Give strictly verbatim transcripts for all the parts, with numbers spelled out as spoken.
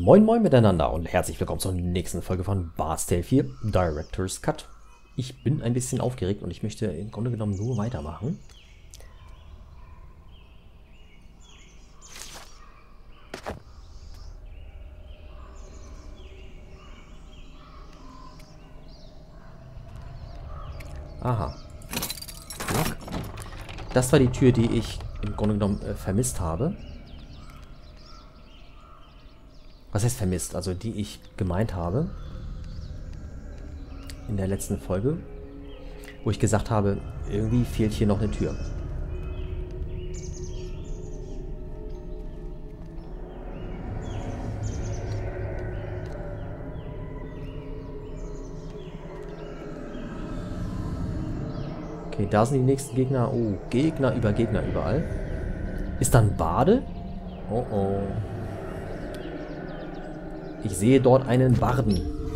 Moin moin miteinander und herzlich willkommen zur nächsten Folge von Bard's Tale vier Director's Cut. Ich bin ein bisschen aufgeregt und ich möchte im Grunde genommen nur weitermachen. Aha. Das war die Tür, die ich im Grunde genommen äh, vermisst habe. Was heißt vermisst? Also die ich gemeint habe in der letzten Folge, wo ich gesagt habe, irgendwie fehlt hier noch eine Tür. Okay, da sind die nächsten Gegner. Oh, Gegner über Gegner überall. Ist dann Bade? Oh oh. Ich sehe dort einen Barden.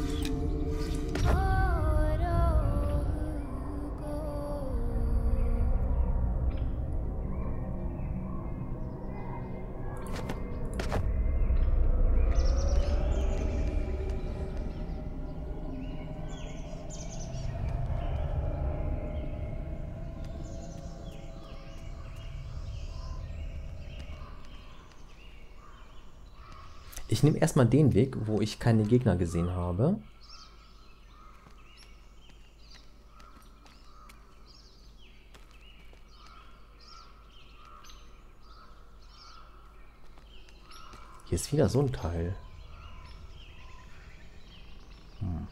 Ich nehme erstmal den Weg, wo ich keine Gegner gesehen habe. Hier ist wieder so ein Teil. Hm.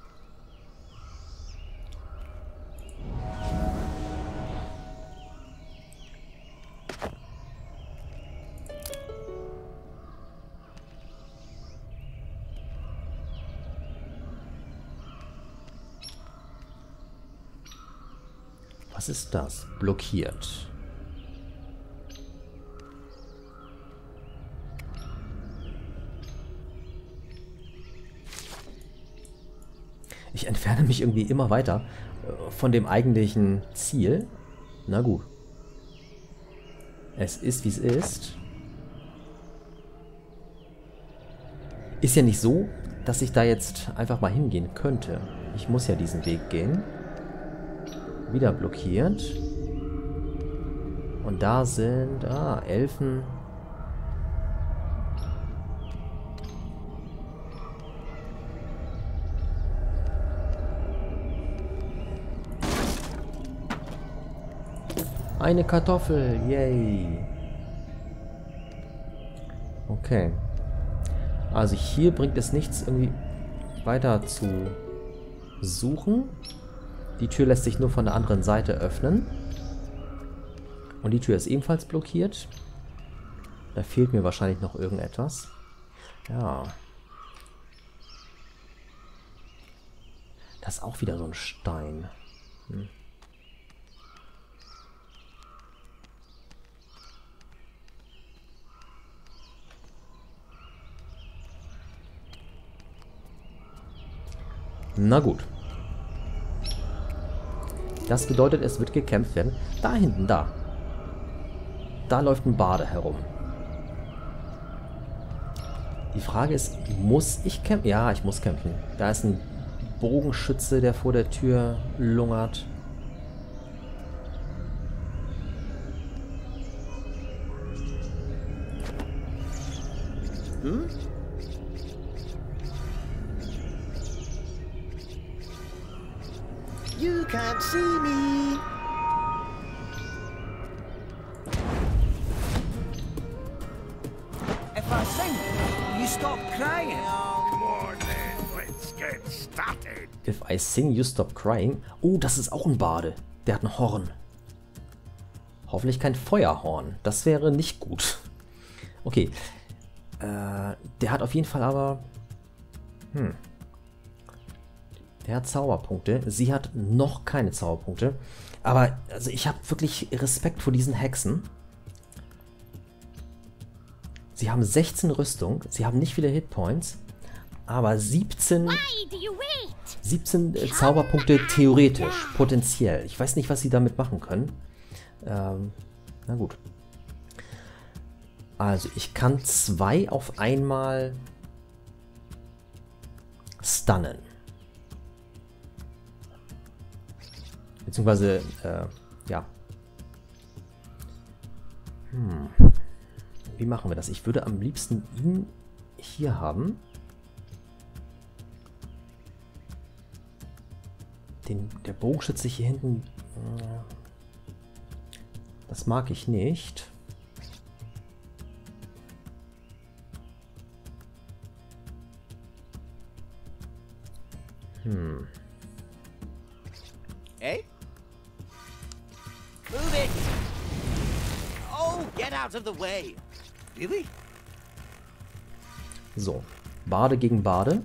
Was ist das? Blockiert. Ich entferne mich irgendwie immer weiter von dem eigentlichen Ziel. Na gut. Es ist, wie es ist. Ist ja nicht so, dass ich da jetzt einfach mal hingehen könnte. Ich muss ja diesen Weg gehen. Wieder blockiert. Und da sind... Ah, Elfen. Eine Kartoffel. Yay. Okay. Also hier bringt es nichts, irgendwie weiter zu suchen. Die Tür lässt sich nur von der anderen Seite öffnen. Und die Tür ist ebenfalls blockiert. Da fehlt mir wahrscheinlich noch irgendetwas. Ja. Das ist auch wieder so ein Stein. Hm. Na gut. Das bedeutet, es wird gekämpft werden. Da hinten, da. Da läuft ein Bade herum. Die Frage ist, muss ich kämpfen? Ja, ich muss kämpfen. Da ist ein Bogenschütze, der vor der Tür lungert. Hm? You can't see me. If I sing, you stop crying. Come on then, let's get started. If I sing, you stop crying. Oh, das ist auch ein Bade. Der hat ein Horn. Hoffentlich kein Feuerhorn. Das wäre nicht gut. Okay. Äh, der hat auf jeden Fall aber... Hm... Der hat Zauberpunkte. Sie hat noch keine Zauberpunkte. Aber also ich habe wirklich Respekt vor diesen Hexen. Sie haben sechzehn Rüstung. Sie haben nicht viele Hitpoints. Aber siebzehn, siebzehn Zauberpunkte theoretisch. Potenziell. Ich weiß nicht, was sie damit machen können. Ähm, na gut. Also ich kann zwei auf einmal stunnen. Beziehungsweise, äh, ja. Hm. Wie machen wir das? Ich würde am liebsten ihn hier haben. Den, der Bogenschütze hier hinten, das mag ich nicht. Hm. Eh? Move it! Oh, get out of the way! Really? So, Bade gegen Bade.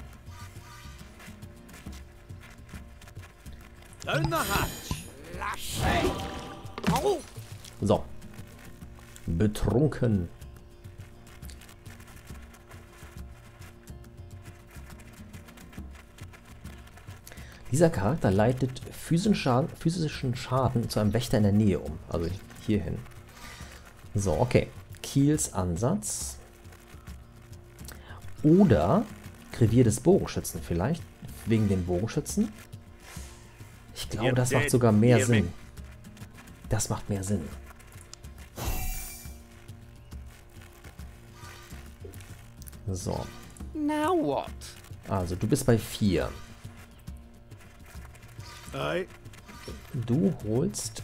Down the hatch! Lash! Oh! So. Betrunken. Dieser Charakter leitet physischen Schaden, physischen Schaden zu einem Wächter in der Nähe um. Also hierhin. So, okay. Kiels Ansatz. Oder Revier des Bogenschützen vielleicht. Wegen den Bogenschützen. Ich glaube, das macht sogar mehr Sinn. Das macht mehr Sinn. So. Now what? Also, du bist bei vier. Aye. Du holst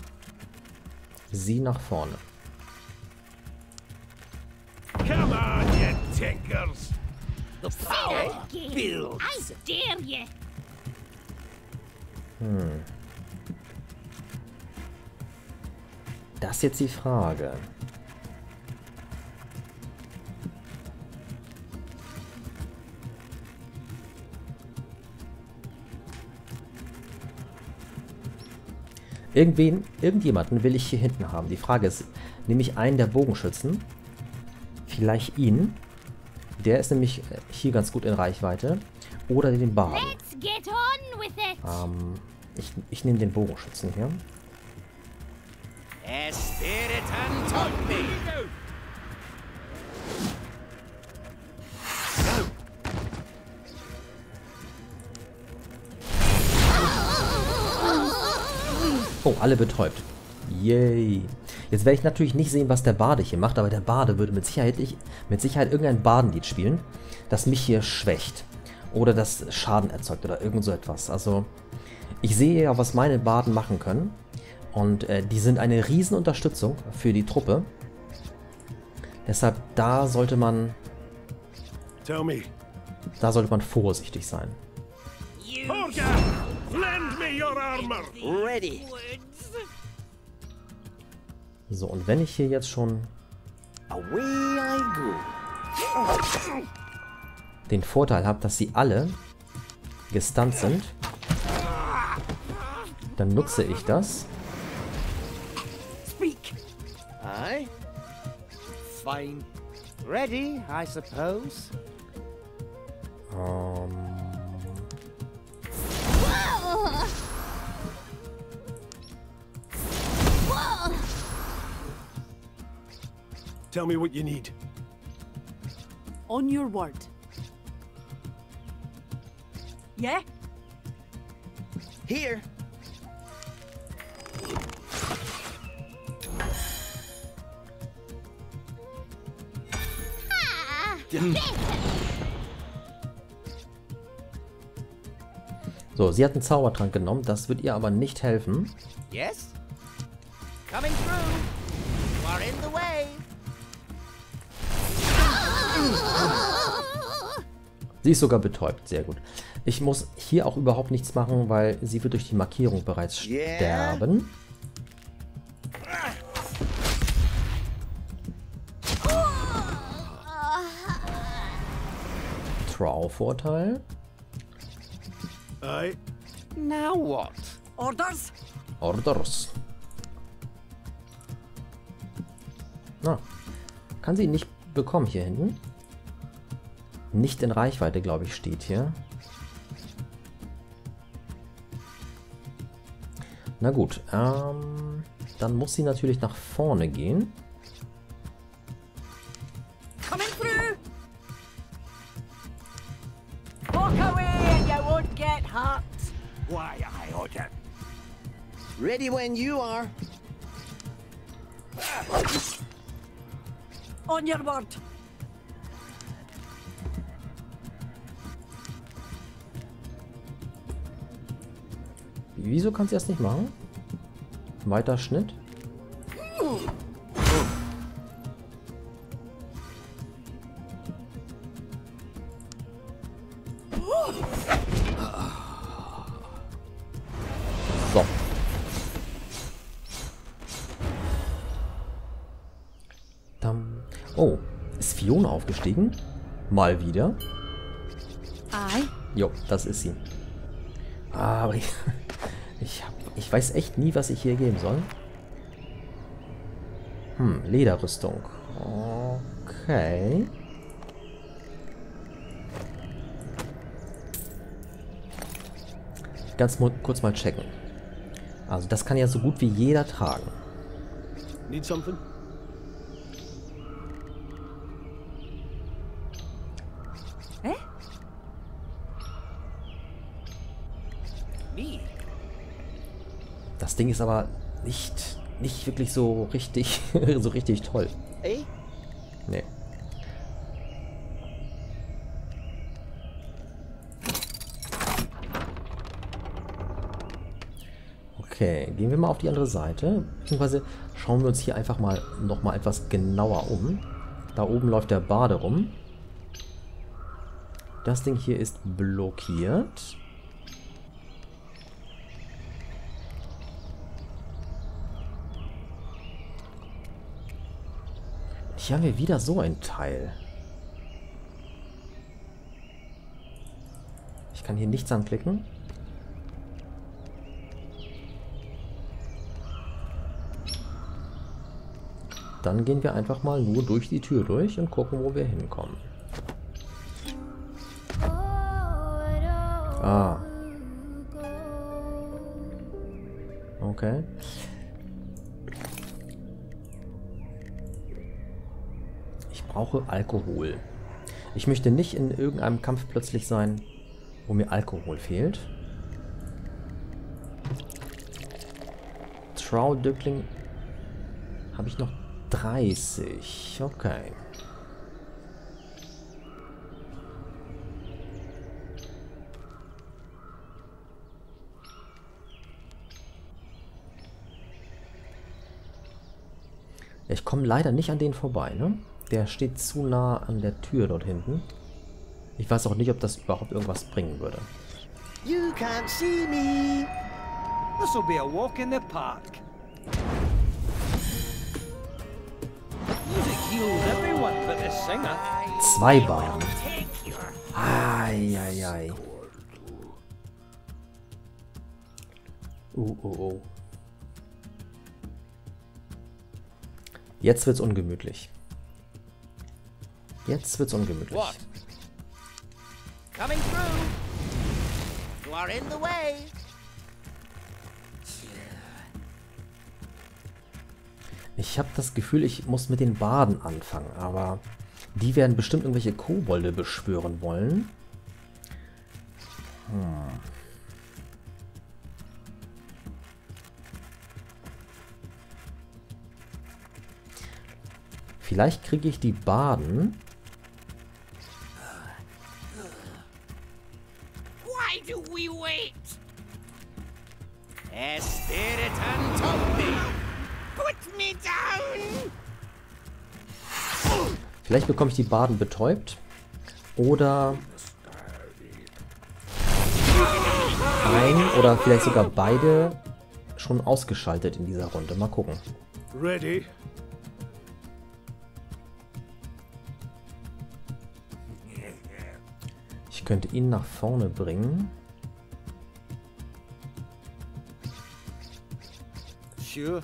sie nach vorne. Come on, you tinkers. The power builds! I dare you! Hm. Das ist jetzt die Frage. Irgendwen, irgendjemanden will ich hier hinten haben. Die Frage ist, nehme ich einen der Bogenschützen? Vielleicht ihn. Der ist nämlich hier ganz gut in Reichweite. Oder den Baden. Let's get on with it! Ähm, ich, ich nehme den Bogenschützen hier. A spirit and me! Oh, alle betäubt. Yay. Jetzt werde ich natürlich nicht sehen, was der Bade hier macht, aber der Bade würde mit Sicherheit, mit Sicherheit irgendein Badenlied spielen, das mich hier schwächt. Oder das Schaden erzeugt oder irgend so etwas. Also, ich sehe ja, was meine Baden machen können. Und äh, die sind eine Riesenunterstützung für die Truppe. Deshalb, da sollte man... Tell me. Da sollte man vorsichtig sein. Horga! Lend me your armor! Ready! So, und wenn ich hier jetzt schon Away I go! den Vorteil habe, dass sie alle gestunt sind, dann nutze ich das. Speak! Aye? Fine. Ready, I suppose? Ähm, Whoa! Whoa! Tell me what you need. On your word. Yeah? Here! Ah, so, sie hat einen Zaubertrank genommen, das wird ihr aber nicht helfen. Yes? Coming through! You are in the way! Sie ist sogar betäubt, sehr gut. Ich muss hier auch überhaupt nichts machen, weil sie wird durch die Markierung bereits Yeah. sterben. Trow-Vorteil. Aye. Now what? Orders? Orders. Na, kann sie nicht bekommen hier hinten. Nicht in Reichweite, glaube ich, steht hier. Na gut, ähm, dann muss sie natürlich nach vorne gehen. Coming through! Walk heart. Why, I order. Ready when you are. On your word. Wieso kannst du das nicht machen? Weiter Schnitt. So. Dam. Oh, ist Fiona aufgestiegen? Mal wieder. Aye. Jo, das ist sie. Aber ich, ich, hab, ich weiß echt nie, was ich hier geben soll. Hm, Lederrüstung. Okay. Ganz mu- kurz mal checken. Also das kann ja so gut wie jeder tragen. Need something? Eh? Me. Das Ding ist aber nicht, nicht wirklich so richtig, so richtig toll. Eh? Nee. Okay, gehen wir mal auf die andere Seite. Beziehungsweise schauen wir uns hier einfach mal noch mal etwas genauer um. Da oben läuft der Bade rum. Das Ding hier ist blockiert. Hier haben wir wieder so ein Teil. Ich kann hier nichts anklicken. Dann gehen wir einfach mal nur durch die Tür durch und gucken, wo wir hinkommen. Ah. Okay. Ich brauche Alkohol. Ich möchte nicht in irgendeinem Kampf plötzlich sein, wo mir Alkohol fehlt. Trow-Dückling habe ich noch dreißig. Okay. Ich komme leider nicht an den vorbei, ne? Der steht zu nah an der Tür dort hinten. Ich weiß auch nicht, ob das überhaupt irgendwas bringen würde. You can't see me. This'll be a walk in the park. Music heals everyone but the singer. Zwei Bayern. Eieiei. Oh, oh, oh. Jetzt wird's ungemütlich. Jetzt wird's ungemütlich. What? Coming through. You are in the way. Ich habe das Gefühl, ich muss mit den Baden anfangen, aber die werden bestimmt irgendwelche Kobolde beschwören wollen. Hm. Vielleicht kriege ich die Baden. Why do we wait? A spirit untold me. Put me down. Vielleicht bekomme ich die Baden betäubt. Oder ein oder vielleicht sogar beide schon ausgeschaltet in dieser Runde. Mal gucken. Ready? Ich könnte ihn nach vorne bringen. Sure.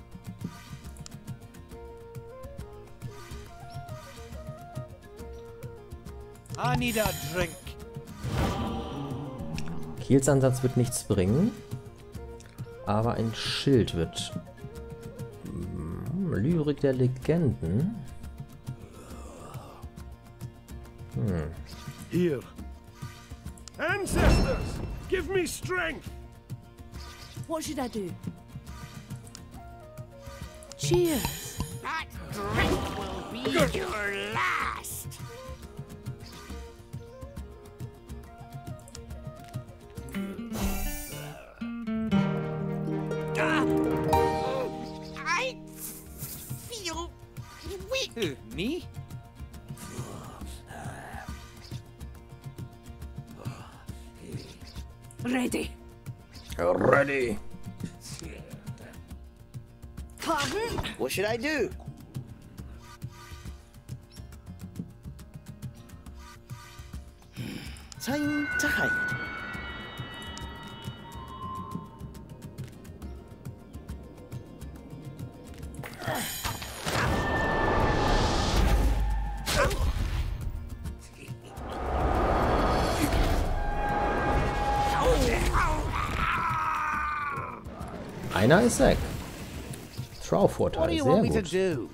I need a drink. Kiels Ansatz wird nichts bringen. Aber ein Schild wird... Hm, Lyrik der Legenden. Hm. Here. Ancestors! Give me strength. What should I do? Cheers. That drink will be your last. I feel weak. Who, me? Ready. Ready. Pardon? What should I do? Time to hide. Einer ist weg. What do Throw-Vorteil, you sehr want me to gut. do?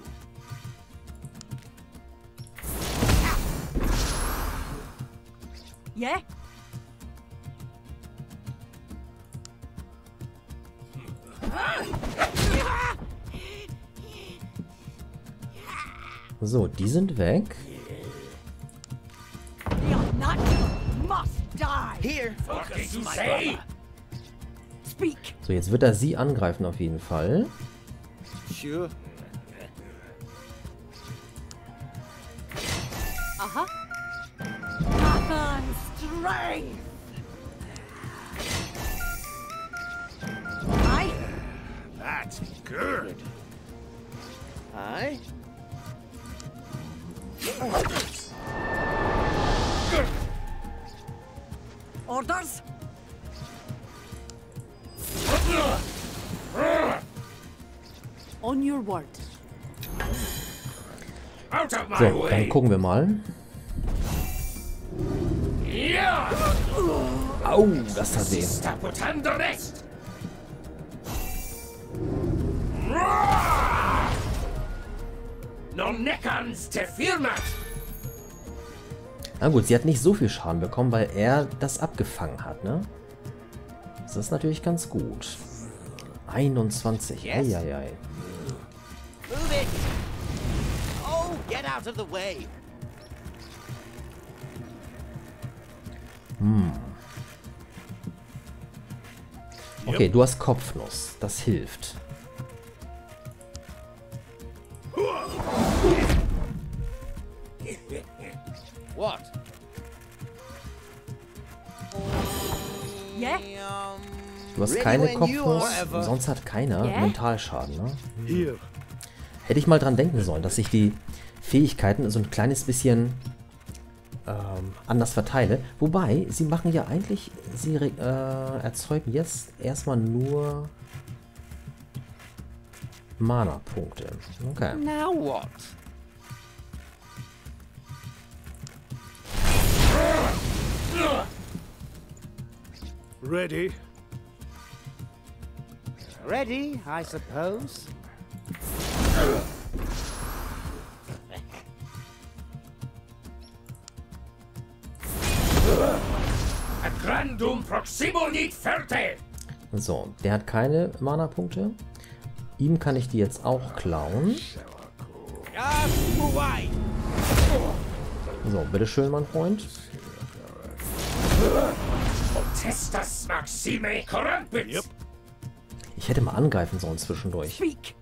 Yeah? So, die sind weg. The unnatural must die. Here. Speak. So, jetzt wird er sie angreifen auf jeden Fall. Sure. Uh-huh. Nathan's strength. Aye. That's good. Aye. Orders. On your word. Out of my So, dann way. gucken wir mal. Yeah. Au, das tat weh. Stop it and the rest. No neckans te firmat. Na gut, sie hat nicht so viel Schaden bekommen, weil er das abgefangen hat, ne? Das ist natürlich ganz gut. einundzwanzig. Yes. Eieiei. Move it. Oh, get out of the way. Okay, du hast Kopfnuss. Das hilft. What? Yeah? Um, Du hast Ready keine when you Kopfnuss. are. Sonst hat keiner Yeah? Mentalschaden, ne? Here. Hätte ich mal dran denken sollen, dass ich die Fähigkeiten so ein kleines bisschen ähm, anders verteile. Wobei, sie machen ja eigentlich, sie re- äh, erzeugen jetzt erstmal nur Mana-Punkte. Okay. now what? Ready. Ready, I suppose. Ad grandum proximo nit ferte. So, der hat keine Mana-Punkte. Ihm kann ich die jetzt auch klauen. Ah, why? So, bitteschön, mein Freund. Testas maxime corrumpit. Yep. Ich hätte mal angreifen sollen zwischendurch. Speak.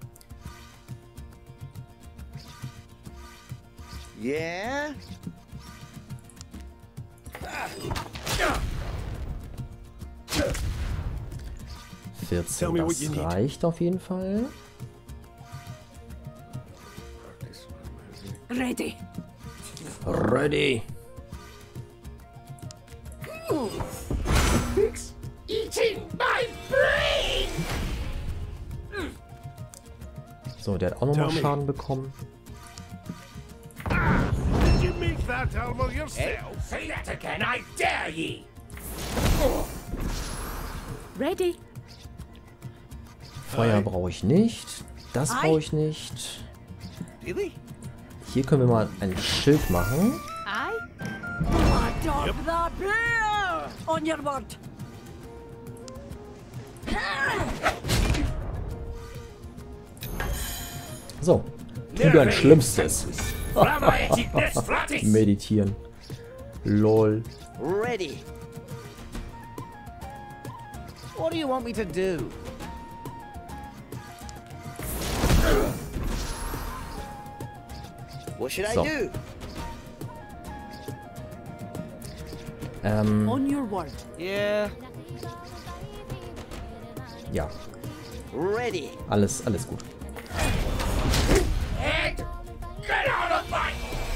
Yeah? vierzehn, Tell me what das you need. reicht auf jeden Fall. Ready. Ready. Eating my brain. So, der hat auch nochmal Tell me. Schaden bekommen. Did you make that elbow yourself? Say that again, I dare ye. Ready. Feuer brauche ich nicht. Das Ei. brauche ich nicht. Really? Hier können wir mal ein Schild machen. Aye. Blood of the bear. On your word. So, tu dein Schlimmstes. Flammaetignis flatis! Meditieren. Lol. Ready. What do you want me to do? What should I So. do? Ähm, On your word. Yeah. ja, Ready. alles, alles gut. And get out of my...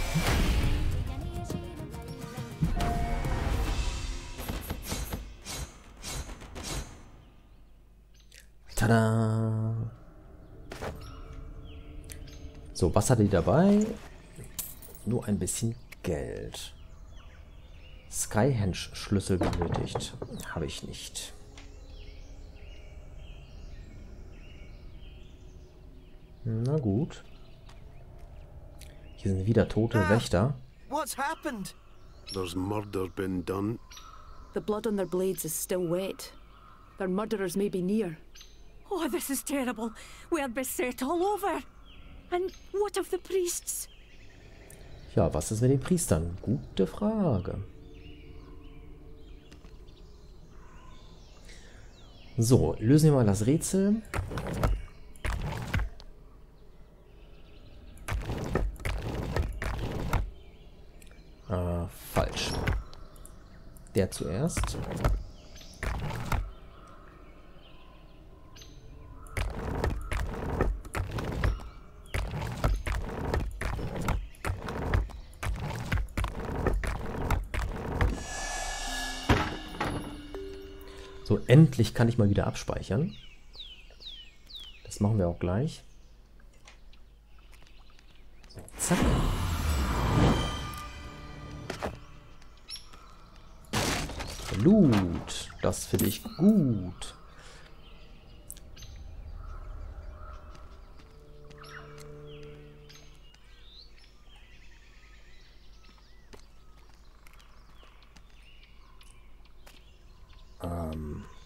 Tada! So, was hat die dabei? Nur ein bisschen Geld. Skyhenge-Schlüssel benötigt. Habe ich nicht. Na gut. Hier sind wieder tote Wächter. What's happened? There's murder been done. The blood on their blades is still wet. Their murderers may be near. Oh, this is terrible. We're beset all over. And what of the priests? Ja, was ist mit den Priestern? Gute Frage. So, lösen wir mal das Rätsel. Äh, falsch. Der zuerst. So, endlich kann ich mal wieder abspeichern. Das machen wir auch gleich. So, zack. Loot. Das finde ich gut. Ähm.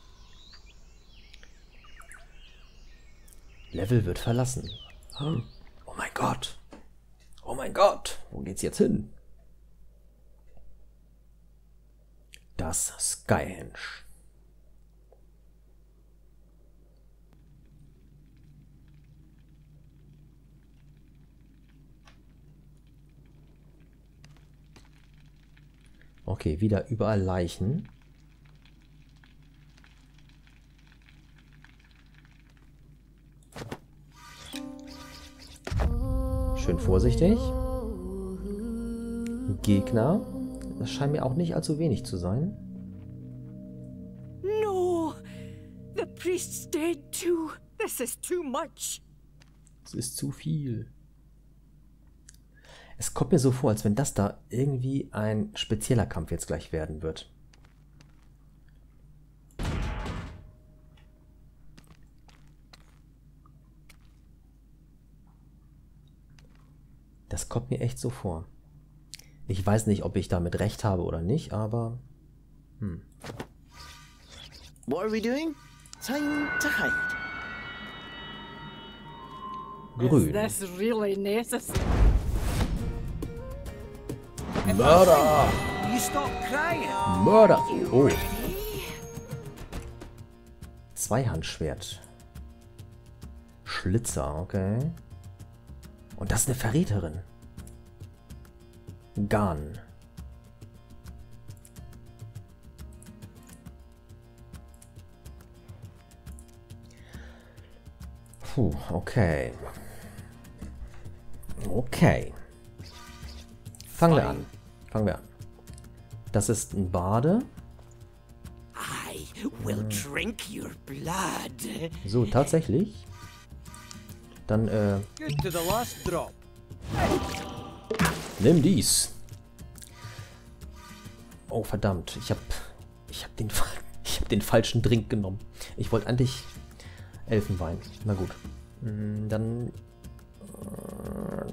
Level wird verlassen. Oh mein Gott. Oh mein Gott. Wo geht's jetzt hin? Das Skyhenge. Okay, wieder überall Leichen. Schön vorsichtig. Gegner. Das scheint mir auch nicht allzu wenig zu sein. No! The priest's dead too. This is too much. Es ist zu viel. Es kommt mir so vor, als wenn das da irgendwie ein spezieller Kampf jetzt gleich werden wird. Das kommt mir echt so vor. Ich weiß nicht, ob ich damit recht habe oder nicht, aber... Hm. What are we doing? Time to hide. Grün. Is this really necessary? Mörder! You stop crying. Mörder! Oh. Zweihandschwert. Schlitzer, okay. Und das ist eine Verräterin. Gun. Puh, okay. Okay. Fangen wir an. Fangen wir an. Das ist ein Bade. I will drink your blood. So, tatsächlich. Dann, äh... Good to the last drop. nimm dies. Oh, verdammt. Ich hab... Ich hab den... Ich hab den falschen Drink genommen. Ich wollte eigentlich... Elfenwein. Na gut. Dann... Äh,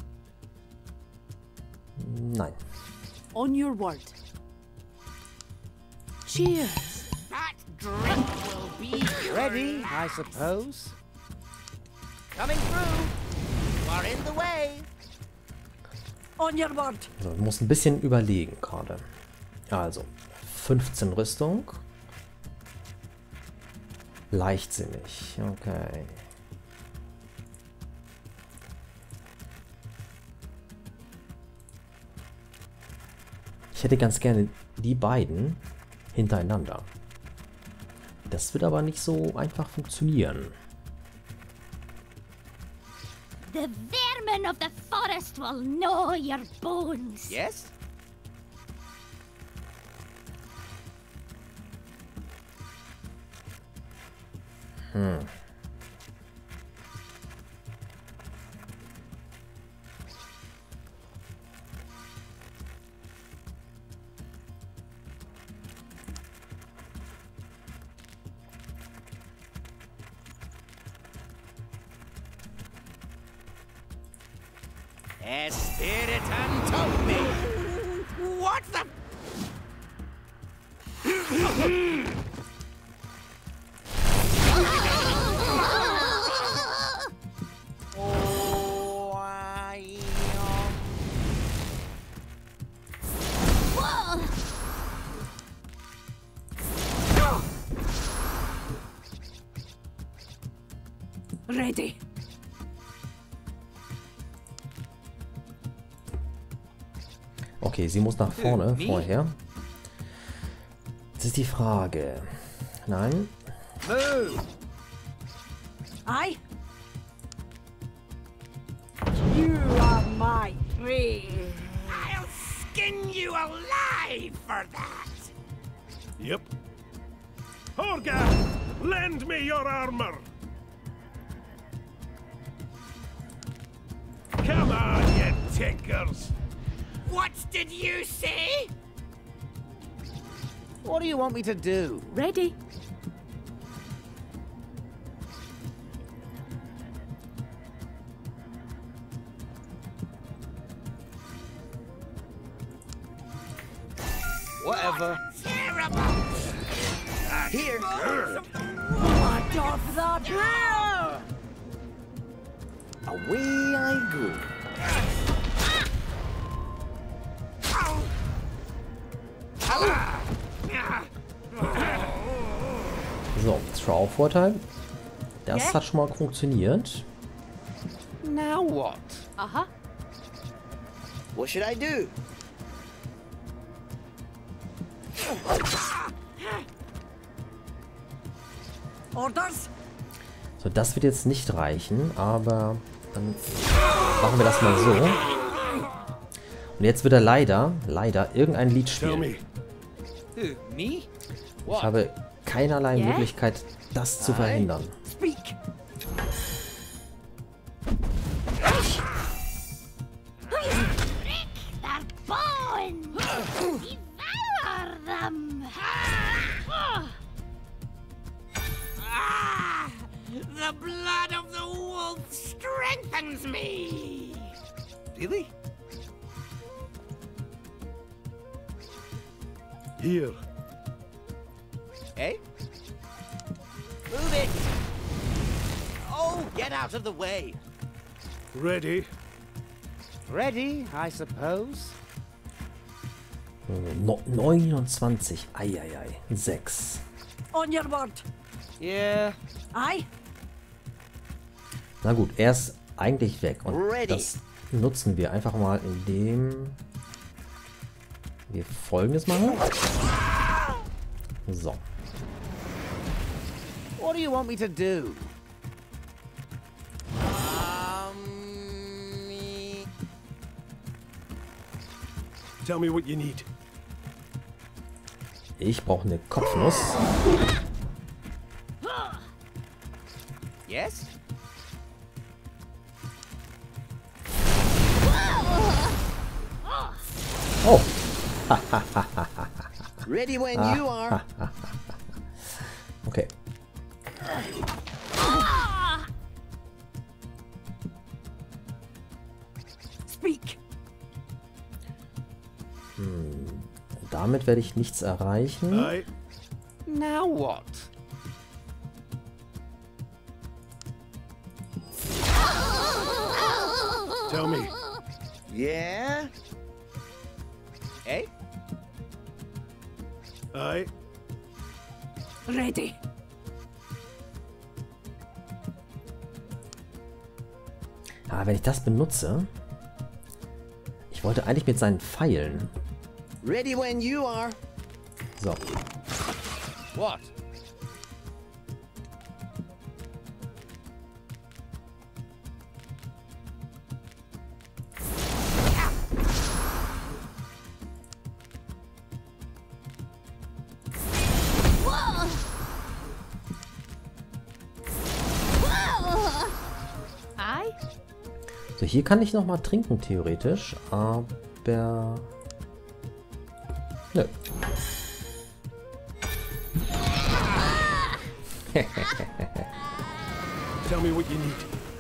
nein. On your word. Cheers. That drink will Be ready, I suppose. Coming through. You are in the way. On your word. So, ich muss ein bisschen überlegen gerade. Also, fünfzehn Rüstung. Leichtsinnig, okay. Ich hätte ganz gerne die beiden hintereinander. Das wird aber nicht so einfach funktionieren. The vermin of the forest will gnaw your bones. Yes? Hm. A spirit untold me. What the? Oh, I, um... Whoa! Ready. Okay, sie muss nach vorne, Äh, wie? vorher. Jetzt ist die Frage. Nein. Move! Aye. You are my prey. I'll skin you alive for that! Yep. Horga, lend me your armor. Come on, you tinkers. What did you say? What do you want me to do? Ready? Whatever. Terrible! Here. What of the bear? Away I go. So, Trow-Vorteil. Das Ja? hat schon mal funktioniert. Now what? Uh-huh. What should I do? Orders? So, das wird jetzt nicht reichen, aber dann machen wir das mal so. Und jetzt wird er leider, leider irgendein Lied Tell spielen. me. Who, me? Ich What? habe keinerlei Ja? Möglichkeit, das zu verhindern. Speak. Break their bones! Devour them! Ah! The blood of the wolf strengthens me! Really? Here. Eh? Move it! Oh, get out of the way! Ready. Ready, I suppose. No, neunundzwanzig. Eieiei. sechs. On your word. Yeah. Aye. Na gut, er ist eigentlich weg. Und Ready. das nutzen wir einfach mal, indem wir Folgendes machen. So. What do you want me to do? Um... me- Tell me what you need. Ich brauche eine Kopfnuss. Yes? Oh, Ready when you are. okay. Speak. Damit werde ich nichts erreichen. Aye. Now what? Tell me. Yeah? Hey? Aye. Ready. Ah, wenn ich das benutze... Ich wollte eigentlich mit seinen Pfeilen... Ready when you are. So. What? Whoa! Whoa! Aye. So, hier kann ich noch mal trinken, theoretisch, aber... Nö. Tell me what you need.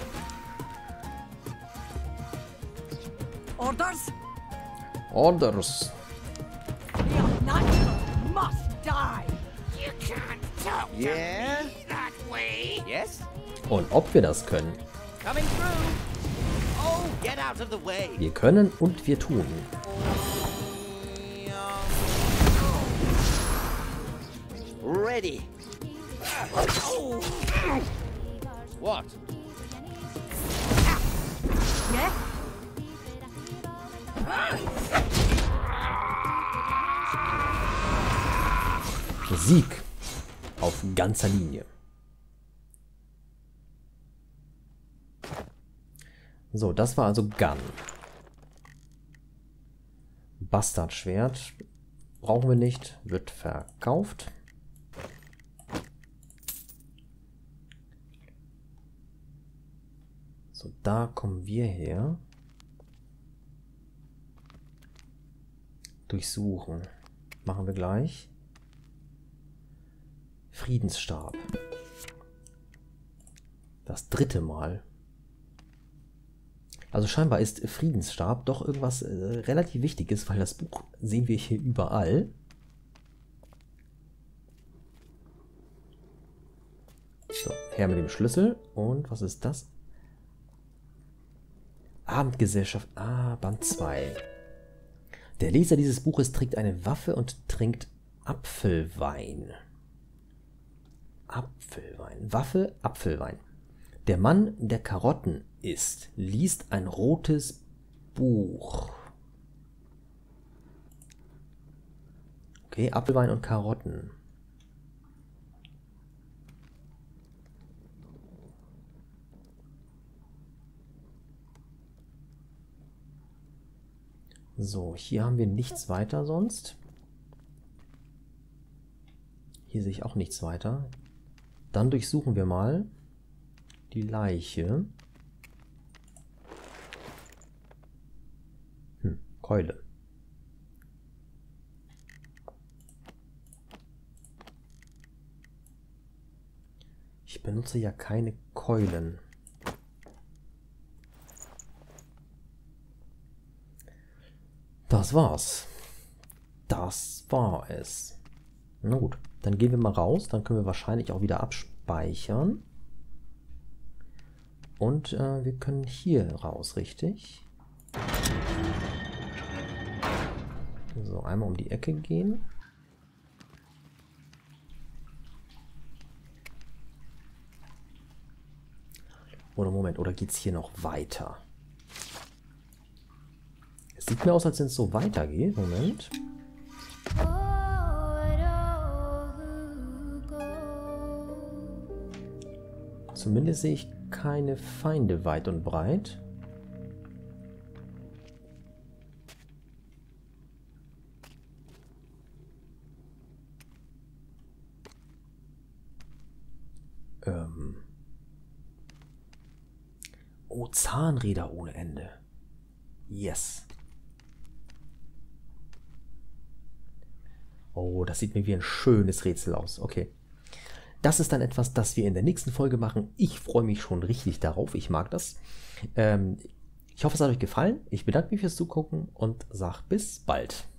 Orders? Orders. The unnatural must die. You can't talk Yeah? to me that way. Yes? Und ob wir das können. Coming through. Oh, get out of the way. Wir können und wir tun. Ready. What? Yeah? Sieg auf ganzer Linie. So, das war also Gun. Bastardschwert brauchen wir nicht, wird verkauft. So, da kommen wir her. Durchsuchen. Machen wir gleich. Friedensstab. Das dritte Mal. Also scheinbar ist Friedensstab doch irgendwas äh, relativ Wichtiges, weil das Buch sehen wir hier überall. So, her mit dem Schlüssel. Und was ist das? Abendgesellschaft. Ah, Band zwei. Der Leser dieses Buches trägt eine Waffe und trinkt Apfelwein. Apfelwein. Waffe, Apfelwein. Der Mann, der Karotten isst, liest ein rotes Buch. Okay, Apfelwein und Karotten. So, hier haben wir nichts weiter sonst. Hier sehe ich auch nichts weiter. Dann durchsuchen wir mal die Leiche. Hm, Keule. Ich benutze ja keine Keulen. Das war's. Das war es. Na gut, dann gehen wir mal raus. Dann können wir wahrscheinlich auch wieder abspeichern. Und äh, wir können hier raus, richtig? So, einmal um die Ecke gehen. Oder Moment, oder geht's hier noch weiter? Es sieht mir aus, als wenn es so weitergeht. Moment. Zumindest sehe ich keine Feinde weit und breit. Ähm. Oh, Zahnräder ohne Ende. Yes. Oh, das sieht mir wie ein schönes Rätsel aus. Okay. Das ist dann etwas, das wir in der nächsten Folge machen. Ich freue mich schon richtig darauf. Ich mag das. Ähm, ich hoffe, es hat euch gefallen. Ich bedanke mich fürs Zugucken und sage bis bald.